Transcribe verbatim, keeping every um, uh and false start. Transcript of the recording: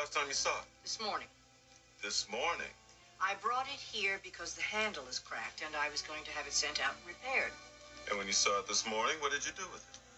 last time you saw it? This morning. This morning? I brought it here because the handle is cracked and I was going to have it sent out and repaired. And when you saw it this morning, what did you do with it?